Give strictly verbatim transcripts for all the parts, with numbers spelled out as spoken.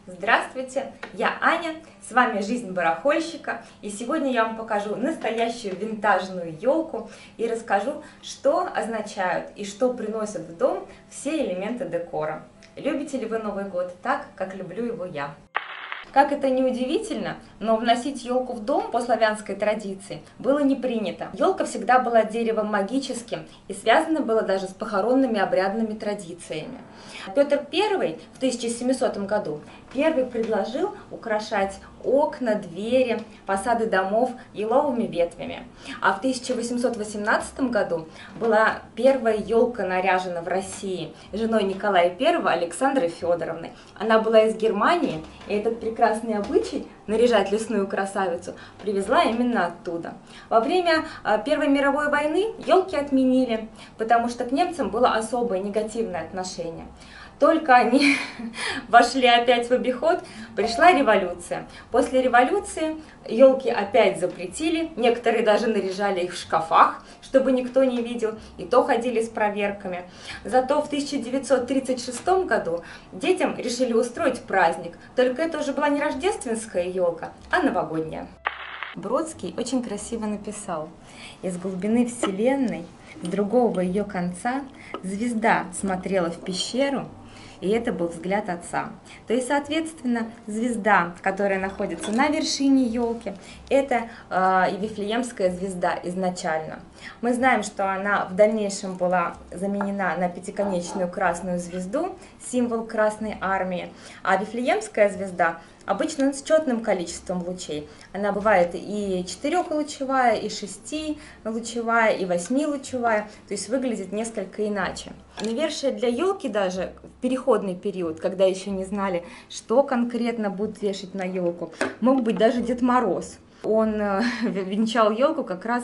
Здравствуйте, я Аня, с вами Жизнь барахольщика, и сегодня я вам покажу настоящую винтажную елку и расскажу, что означают и что приносят в дом все элементы декора. Любите ли вы Новый год так, как люблю его я? Как это ни удивительно, но вносить елку в дом по славянской традиции было не принято. Елка всегда была деревом магическим и связана была даже с похоронными обрядными традициями. Петр Первый в тысяча семисотом году первый предложил украшать окна, двери, фасады домов еловыми ветвями. А в тысяча восемьсот восемнадцатом году была первая елка наряжена в России женой Николая Первого Александрой Федоровной. Она была из Германии, и этот прекрасный обычай наряжать лесную красавицу привезла именно оттуда. Во время Первой мировой войны елки отменили, потому что к немцам было особое негативное отношение. Только они вошли опять в обиход, пришла революция. После революции елки опять запретили, некоторые даже наряжали их в шкафах, чтобы никто не видел, и то ходили с проверками. Зато в тысяча девятьсот тридцать шестом году детям решили устроить праздник, только это уже была не рождественская елка, а новогодняя. Бродский очень красиво написал: «Из глубины вселенной, с другого ее конца, звезда смотрела в пещеру, и это был взгляд отца». То есть, соответственно, звезда, которая находится на вершине елки, это э, Вифлеемская звезда изначально. Мы знаем, что она в дальнейшем была заменена на пятиконечную красную звезду, символ Красной Армии, а Вифлеемская звезда обычно с четным количеством лучей. Она бывает и четырехлучевая, и шестилучевая, и восьмилучевая, то есть выглядит несколько иначе. Навершие для елки даже в переходный период, когда еще не знали, что конкретно будут вешать на елку, мог быть даже Дед Мороз. Он венчал елку как раз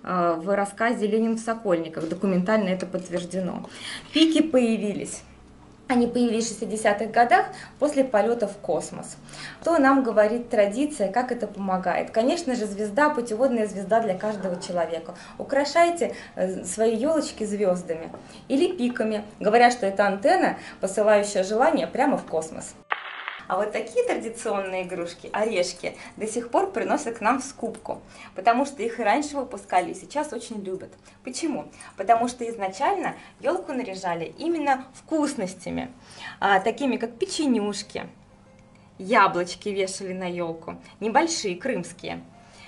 в рассказе «Ленин в Сокольниках», документально это подтверждено. Пики появились. Они появились в шестидесятых годах после полета в космос. Что нам говорит традиция, как это помогает? Конечно же, звезда, путеводная звезда для каждого человека. Украшайте свои елочки звездами или пиками. Говорят, что это антенна, посылающая желание прямо в космос. А вот такие традиционные игрушки, орешки, до сих пор приносят к нам в скупку, потому что их и раньше выпускали, и сейчас очень любят. Почему? Потому что изначально елку наряжали именно вкусностями, а, такими как печенюшки, яблочки вешали на елку, небольшие, крымские,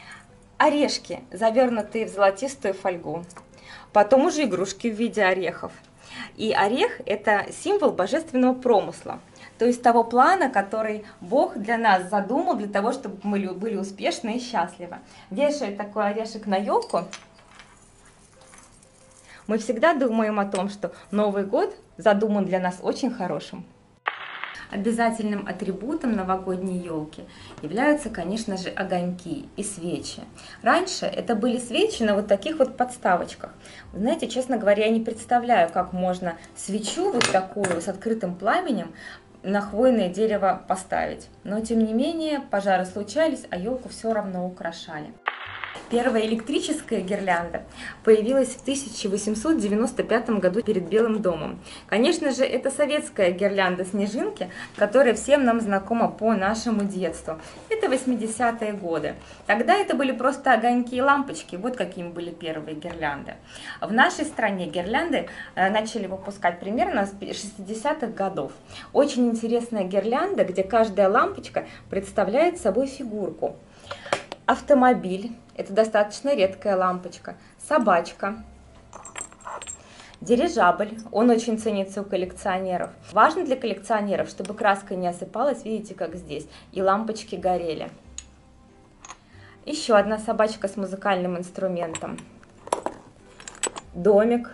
орешки, завернутые в золотистую фольгу, потом уже игрушки в виде орехов. И орех – это символ божественного промысла, то есть того плана, который Бог для нас задумал, для того, чтобы мы были успешны и счастливы. Вешая такой орешек на елку, мы всегда думаем о том, что Новый год задуман для нас очень хорошим. Обязательным атрибутом новогодней елки являются, конечно же, огоньки и свечи. Раньше это были свечи на вот таких вот подставочках. Вы знаете, честно говоря, я не представляю, как можно свечу вот такую с открытым пламенем на хвойное дерево поставить. Но, тем не менее, пожары случались, а елку все равно украшали. Первая электрическая гирлянда появилась в тысяча восемьсот девяносто пятом году перед Белым домом. Конечно же, это советская гирлянда снежинки, которая всем нам знакома по нашему детству. Это восьмидесятые годы. Тогда это были просто огоньки и лампочки, вот какими были первые гирлянды. В нашей стране гирлянды начали выпускать примерно с шестидесятых годов. Очень интересная гирлянда, где каждая лампочка представляет собой фигурку. Автомобиль, это достаточно редкая лампочка, собачка, дирижабль, он очень ценится у коллекционеров. Важно для коллекционеров, чтобы краска не осыпалась, видите, как здесь, и лампочки горели. Еще одна собачка с музыкальным инструментом, домик,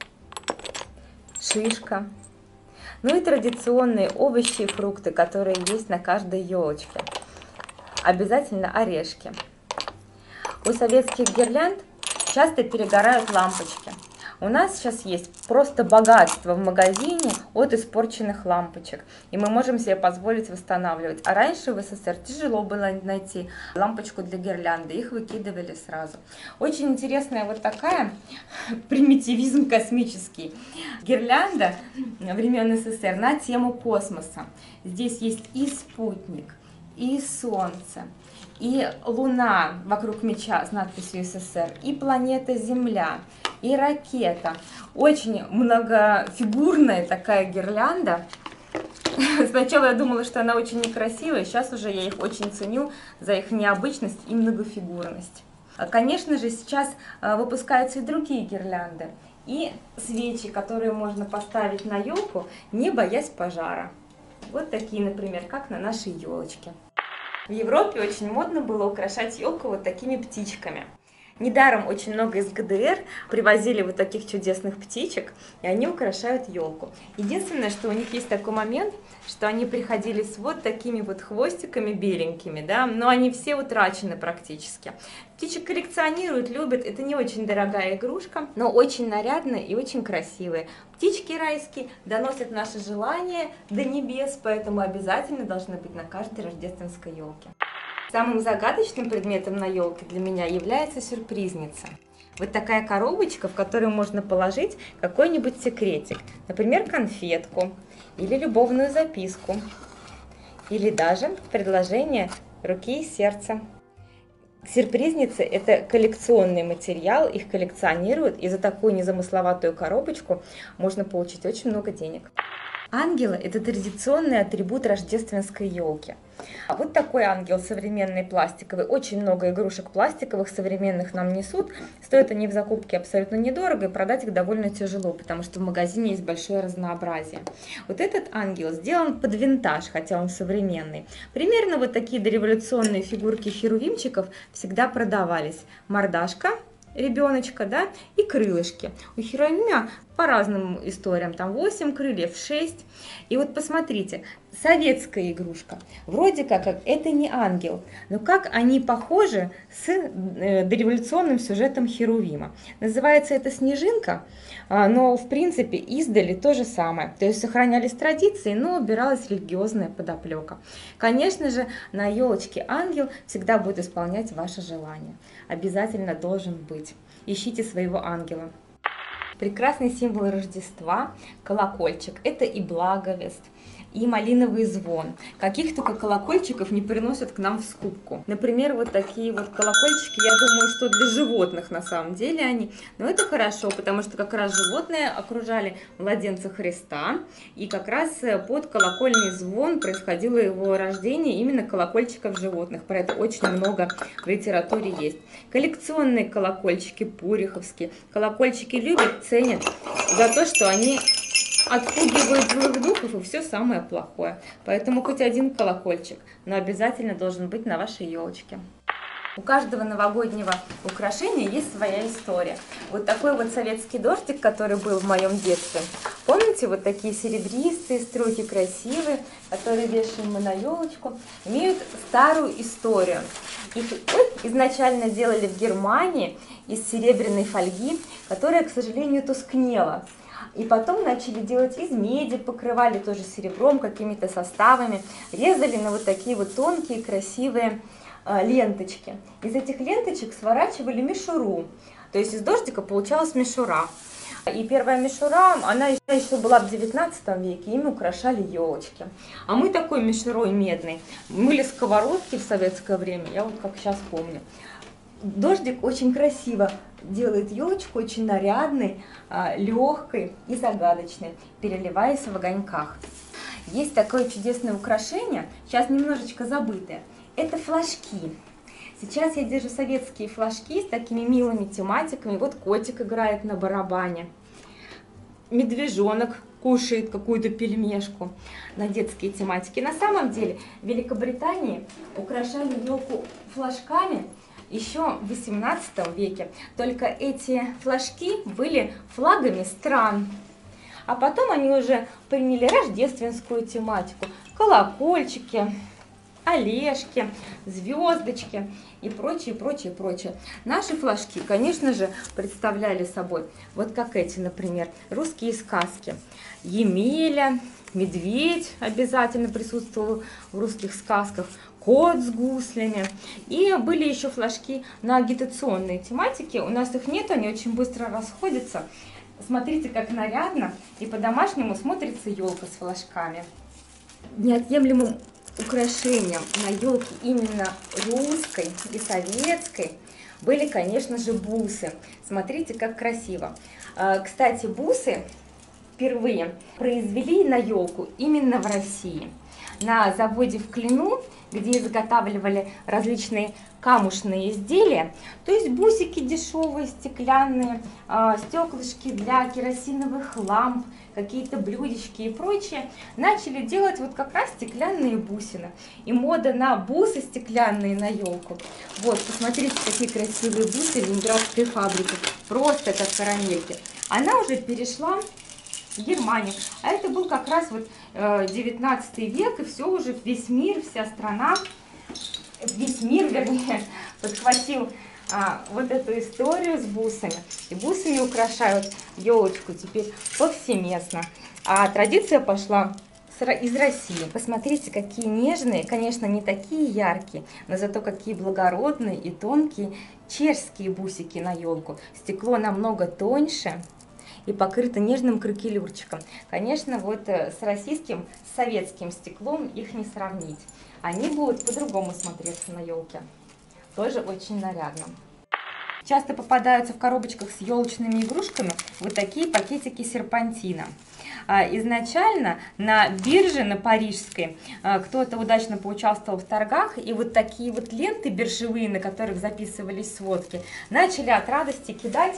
шишка, ну и традиционные овощи и фрукты, которые есть на каждой елочке. Обязательно орешки. У советских гирлянд часто перегорают лампочки. У нас сейчас есть просто богатство в магазине от испорченных лампочек, и мы можем себе позволить восстанавливать. А раньше в СССР тяжело было найти лампочку для гирлянды, их выкидывали сразу. Очень интересная вот такая, примитивизм космический, гирлянда времен СССР на тему космоса. Здесь есть и спутник, и солнце, и луна вокруг меча с надписью СССР, и планета Земля, и ракета. Очень многофигурная такая гирлянда. Сначала я думала, что она очень некрасивая, сейчас уже я их очень ценю за их необычность и многофигурность. Конечно же, сейчас выпускаются и другие гирлянды, и свечи, которые можно поставить на елку, не боясь пожара. Вот такие, например, как на нашей елочке. В Европе очень модно было украшать елку вот такими птичками. Недаром очень много из ГДР привозили вот таких чудесных птичек, и они украшают елку. Единственное, что у них есть такой момент, что они приходили с вот такими вот хвостиками беленькими, да, но они все утрачены практически. Птичек коллекционируют, любят, это не очень дорогая игрушка, но очень нарядная и очень красивая. Птички райские доносят наши желания до небес, поэтому обязательно должны быть на каждой рождественской елке. Самым загадочным предметом на елке для меня является сюрпризница. Вот такая коробочка, в которую можно положить какой-нибудь секретик, например, конфетку или любовную записку, или даже предложение руки и сердца. Сюрпризницы – это коллекционный материал, их коллекционируют, и за такую незамысловатую коробочку можно получить очень много денег. Ангелы – это традиционный атрибут рождественской елки. А вот такой ангел современный пластиковый. Очень много игрушек пластиковых современных нам несут. Стоят они в закупке абсолютно недорого, и продать их довольно тяжело, потому что в магазине есть большое разнообразие. Вот этот ангел сделан под винтаж, хотя он современный. Примерно вот такие дореволюционные фигурки херувимчиков всегда продавались. Мордашка ребеночка, да, и крылышки. У херувима по разным историям, там восемь крыльев, шесть. И вот посмотрите, советская игрушка, вроде как это не ангел, но как они похожи с дореволюционным сюжетом херувима. Называется это снежинка, но в принципе издали то же самое. То есть сохранялись традиции, но убиралась религиозная подоплека. Конечно же, на елочке ангел всегда будет исполнять ваши желания. Обязательно должен быть. Ищите своего ангела. Прекрасный символ Рождества – колокольчик. Это и благовест, и малиновый звон. Каких только колокольчиков не приносят к нам в скупку. Например, вот такие вот колокольчики, я думаю, что для животных на самом деле они. Но это хорошо, потому что как раз животные окружали младенца Христа, и как раз под колокольный звон происходило его рождение именно колокольчиков животных. Про это очень много в литературе есть. Коллекционные колокольчики, пуриховские. Колокольчики любят, ценят за то, что они отпугивают злых духов и все самое плохое. Поэтому хоть один колокольчик, но обязательно должен быть на вашей елочке. У каждого новогоднего украшения есть своя история. Вот такой вот советский дождик, который был в моем детстве. Помните, вот такие серебристые струйки, красивые, которые вешаем мы на елочку, имеют старую историю. Их изначально делали в Германии из серебряной фольги, которая, к сожалению, тускнела. И потом начали делать из меди, покрывали тоже серебром, какими-то составами, резали на вот такие вот тонкие красивые э, ленточки. Из этих ленточек сворачивали мишуру, то есть из дождика получалась мишура. И первая мишура, она еще была в девятнадцатом веке, ими украшали елочки. А мы такой мишурой медной мыли сковородки в советское время, я вот как сейчас помню. Дождик очень красиво делает елочку, очень нарядной, легкой и загадочной, переливаясь в огоньках. Есть такое чудесное украшение, сейчас немножечко забытое. Это флажки. Сейчас я держу советские флажки с такими милыми тематиками. Вот котик играет на барабане, медвежонок кушает какую-то пельмешку на детские тематики. На самом деле в Великобритании украшали елку флажками еще в восемнадцатом веке, только эти флажки были флагами стран. А потом они уже приняли рождественскую тематику, колокольчики, олешки, звездочки и прочее, прочее, прочее. Наши флажки, конечно же, представляли собой, вот как эти, например, русские сказки. Емеля, медведь обязательно присутствовал в русских сказках, кот с гуслями. И были еще флажки на агитационные тематики. У нас их нет, они очень быстро расходятся. Смотрите, как нарядно и по-домашнему смотрится елка с флажками. Неотъемлемым украшением на елке именно русской и советской были, конечно же, бусы. Смотрите, как красиво. Кстати, бусы впервые произвели на елку именно в России. На заводе в Клину, где изготавливали различные камушные изделия, то есть бусики дешевые, стеклянные, стеклышки для керосиновых ламп, какие-то блюдечки и прочее, начали делать вот как раз стеклянные бусины. И мода на бусы стеклянные на елку. Вот, посмотрите, какие красивые бусы ленинградской фабрики. Просто как карамельки. Она уже перешла в Германию. А это был как раз вот девятнадцатый век, и все уже, весь мир, вся страна, весь мир, вернее, подхватил а, вот эту историю с бусами. И бусами украшают елочку теперь повсеместно. А традиция пошла из России. Посмотрите, какие нежные, конечно, не такие яркие, но зато какие благородные и тонкие чешские бусики на елку. Стекло намного тоньше и покрыто нежным кракелюрчиком. Конечно, вот с российским, с советским стеклом их не сравнить. Они будут по-другому смотреться на елке. Тоже очень нарядно. Часто попадаются в коробочках с елочными игрушками вот такие пакетики серпантина. Изначально на бирже, на парижской, кто-то удачно поучаствовал в торгах, и вот такие вот ленты биржевые, на которых записывались сводки, начали от радости кидать.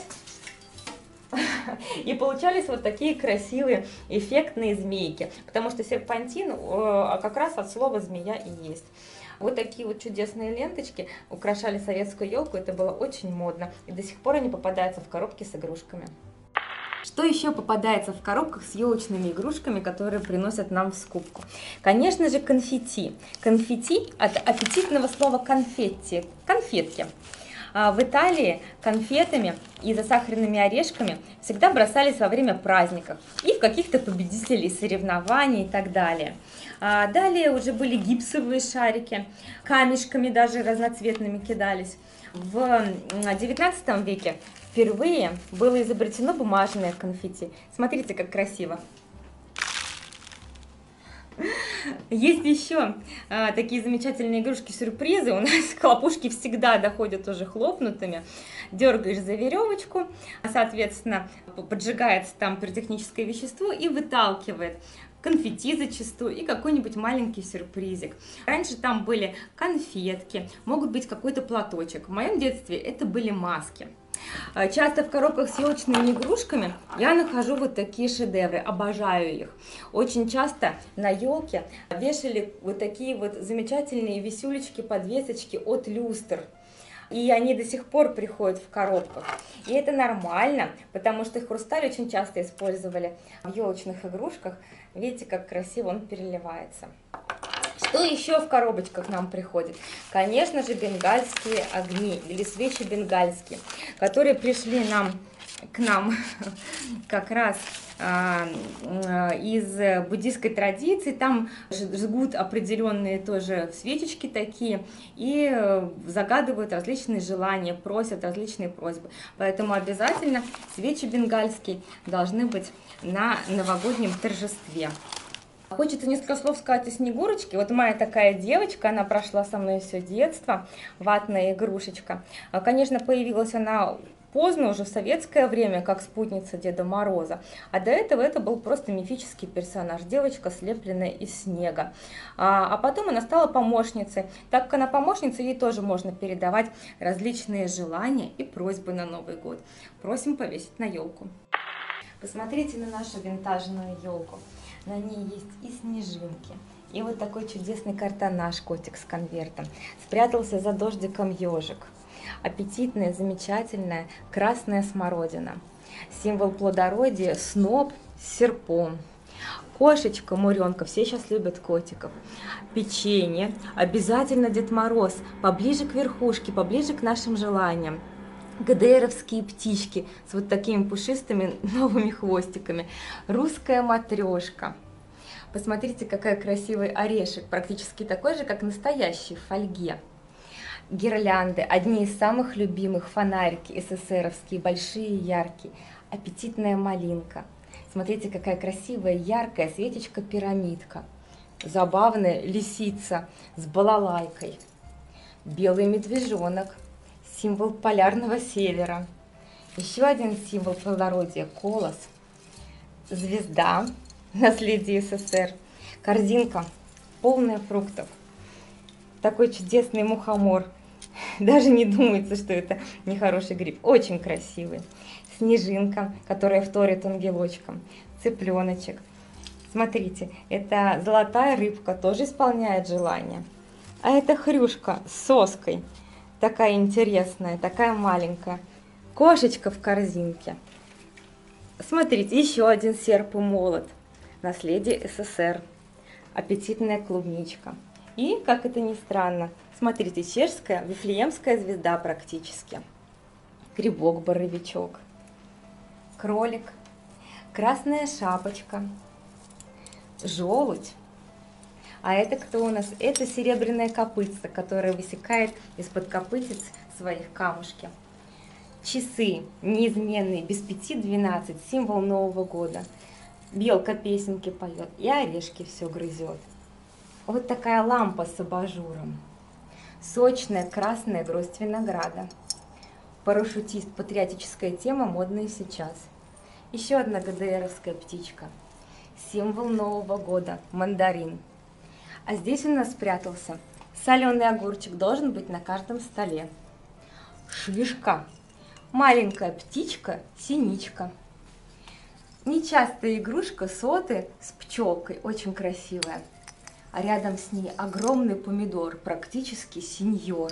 И получались вот такие красивые, эффектные змейки. Потому что серпантин как раз от слова змея и есть. Вот такие вот чудесные ленточки украшали советскую елку. Это было очень модно. И до сих пор они попадаются в коробки с игрушками. Что еще попадается в коробках с елочными игрушками, которые приносят нам в скупку? Конечно же, конфетти. Конфетти от аппетитного слова конфетти, конфетки. В Италии конфетами и засахаренными орешками всегда бросались во время праздников и в каких-то победителей соревнований и так далее. Далее уже были гипсовые шарики, камешками даже разноцветными кидались. В девятнадцатом веке впервые было изобретено бумажное конфетти. Смотрите, как красиво. Есть еще а, такие замечательные игрушки-сюрпризы. У нас хлопушки всегда доходят уже хлопнутыми. Дергаешь за веревочку, соответственно, поджигается там пиротехническое вещество и выталкивает конфетти зачастую и какой-нибудь маленький сюрпризик. Раньше там были конфетки, могут быть какой-то платочек. В моем детстве это были маски. Часто в коробках с елочными игрушками я нахожу вот такие шедевры, обожаю их. Очень часто на елке вешали вот такие вот замечательные висюлечки, подвесочки от люстр. И они до сих пор приходят в коробках. И это нормально, потому что хрусталь очень часто использовали в елочных игрушках. Видите, как красиво он переливается. Что еще в коробочках нам приходит? Конечно же, бенгальские огни или свечи бенгальские, которые пришли нам, к нам как раз а, из буддийской традиции. Там жгут определенные тоже свечечки такие и загадывают различные желания, просят различные просьбы. Поэтому обязательно свечи бенгальские должны быть на новогоднем торжестве. Хочется несколько слов сказать о Снегурочке. Вот моя такая девочка, она прошла со мной все детство, ватная игрушечка. Конечно, появилась она поздно, уже в советское время, как спутница Деда Мороза. А до этого это был просто мифический персонаж, девочка, слепленная из снега. А, а потом она стала помощницей. Так как она помощница, ей тоже можно передавать различные желания и просьбы на Новый год. Просим повесить на елку. Посмотрите на нашу винтажную елку. На ней есть и снежинки, и вот такой чудесный картонаж, котик с конвертом. Спрятался за дождиком ежик. Аппетитная, замечательная красная смородина. Символ плодородия — сноп с серпом. Кошечка, Муренка, все сейчас любят котиков. Печенье, обязательно Дед Мороз, поближе к верхушке, поближе к нашим желаниям. ГДРовские птички с вот такими пушистыми новыми хвостиками. Русская матрешка. Посмотрите, какой красивый орешек, практически такой же, как настоящий в фольге. Гирлянды, одни из самых любимых, фонарики эсэсэровские, большие, яркие. Аппетитная малинка. Смотрите, какая красивая, яркая свечечка-пирамидка. Забавная лисица с балалайкой. Белый медвежонок, символ полярного севера. Еще один символ плодородия – колос. Звезда, наследие СССР. Корзинка, полная фруктов. Такой чудесный мухомор. Даже не думается, что это нехороший гриб. Очень красивый. Снежинка, которая вторит ангелочкам. Цыпленочек. Смотрите, это золотая рыбка, тоже исполняет желание. А это хрюшка с соской. Такая интересная, такая маленькая. Кошечка в корзинке. Смотрите, еще один серп и молот. Наследие СССР. Аппетитная клубничка. И, как это ни странно, смотрите, чешская вифлеемская звезда практически. Грибок-боровичок. Кролик. Красная шапочка. Желудь. А это кто у нас? Это серебряная копытца, которая высекает из-под копытец своих камушки. Часы неизменные, без пяти двенадцать, символ Нового года. Белка песенки поет и орешки все грызет. Вот такая лампа с абажуром. Сочная красная гроздь винограда. Парашютист, патриотическая тема, модная сейчас. Еще одна ГДРовская птичка. Символ Нового года, мандарин. А здесь у нас спрятался соленый огурчик, должен быть на каждом столе. Шишка. Маленькая птичка, синичка. Нечастая игрушка соты с пчелкой, очень красивая. А рядом с ней огромный помидор, практически сеньор.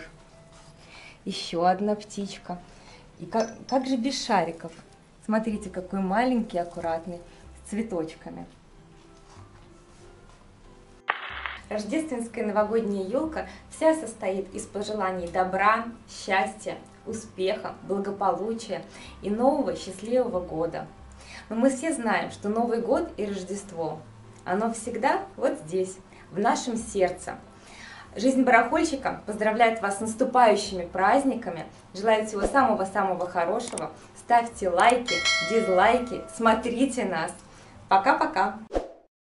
Еще одна птичка. И как, как же без шариков? Смотрите, какой маленький, аккуратный, с цветочками. Рождественская новогодняя елка вся состоит из пожеланий добра, счастья, успеха, благополучия и нового счастливого года. Но мы все знаем, что Новый год и Рождество, оно всегда вот здесь, в нашем сердце. Жизнь барахольщика поздравляет вас с наступающими праздниками, желает всего самого-самого хорошего. Ставьте лайки, дизлайки, смотрите нас. Пока-пока!